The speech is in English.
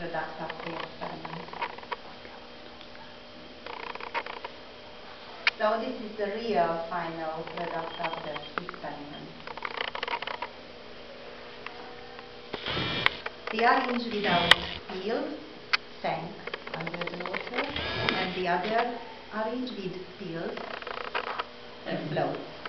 product of the experiment. So this is the real final product of the experiment. The orange without peel sank under the water, and the other orange with peels floats.